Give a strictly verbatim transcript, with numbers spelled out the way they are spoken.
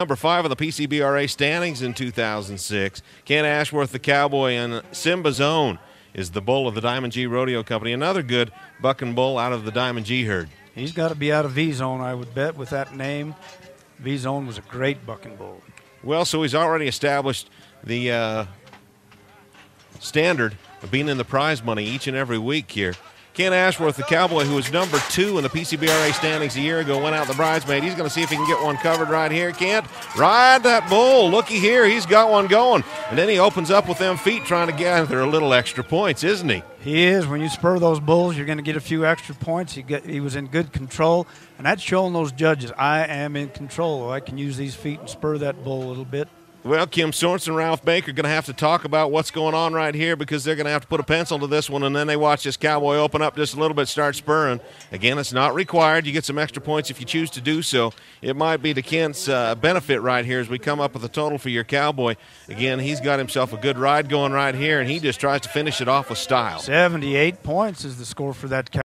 Number five on the P C B R A standings in two thousand six. Kent Ashworth, the Cowboy, and Simba's Own is the bull of the Diamond G Rodeo Company. Another good bucking bull out of the Diamond G herd. He's got to be out of V-Zone, I would bet, with that name. V-Zone was a great bucking bull. Well, so he's already established the uh, standard of being in the prize money each and every week here. Kent Ashworth, the Cowboy, who was number two in the P C B R A standings a year ago, went out the bridesmaid. He's going to see if he can get one covered right here. Kent, ride that bull. Looky here, he's got one going. And then he opens up with them feet trying to gather a little extra points, isn't he? He is. When you spur those bulls, you're going to get a few extra points. He, get, he was in good control, and that's showing those judges, I am in control. I can use these feet and spur that bull a little bit. Well, Kim Sorensen and Ralph Baker are going to have to talk about what's going on right here because they're going to have to put a pencil to this one, and then they watch this Cowboy open up just a little bit, start spurring. Again, it's not required. You get some extra points if you choose to do so. It might be to Kent's uh, benefit right here as we come up with a total for your Cowboy. Again, he's got himself a good ride going right here, and he just tries to finish it off with style. seventy-eight points is the score for that Cowboy.